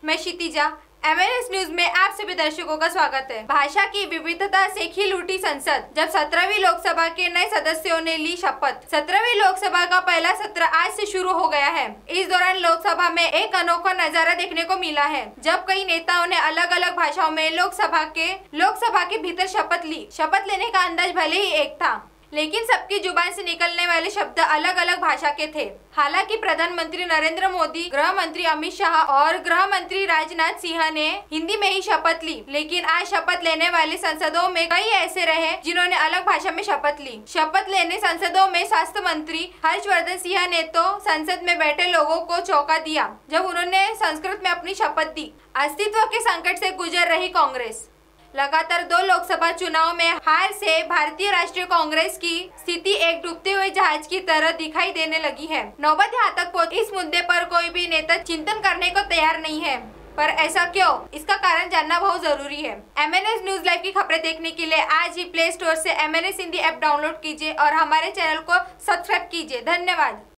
मैं Kshitija, MNS news में आप सभी दर्शकों का स्वागत है। भाषा की विविधता से खिल उठी संसद, जब 17वीं लोकसभा के नए सदस्यों ने ली शपथ। 17वीं लोकसभा का पहला सत्र आज से शुरू हो गया है। इस दौरान लोकसभा में एक अनोखा नजारा देखने को मिला है, जब कई नेताओं ने अलग अलग भाषाओं में लोकसभा के भीतर शपथ ली। शपथ लेने का अंदाज भले ही एक था, लेकिन सबकी जुबान से निकलने वाले शब्द अलग अलग भाषा के थे। हालांकि प्रधानमंत्री नरेंद्र मोदी, गृह मंत्री अमित शाह और गृह मंत्री राजनाथ सिंह ने हिंदी में ही शपथ ली, लेकिन आज शपथ लेने वाले सांसदों में कई ऐसे रहे जिन्होंने अलग भाषा में शपथ ली। शपथ लेने सांसदों में स्वास्थ्य मंत्री हर्षवर्धन सिंह ने तो संसद में बैठे लोगों को चौंका दिया जब उन्होंने संस्कृत में अपनी शपथ दी। अस्तित्व के संकट से गुजर रही कांग्रेस। लगातार 2 लोकसभा चुनाव में हार से भारतीय राष्ट्रीय कांग्रेस की स्थिति एक डूबते हुए जहाज की तरह दिखाई देने लगी है। नौबत यहाँ तक पहुंची, इस मुद्दे पर कोई भी नेता चिंतन करने को तैयार नहीं है। पर ऐसा क्यों? इसका कारण जानना बहुत जरूरी है। MNS न्यूज लाइव की खबरें देखने के लिए आज ही प्ले स्टोर से MNS हिंदी ऐप डाउनलोड कीजिए और हमारे चैनल को सब्सक्राइब कीजिए। धन्यवाद।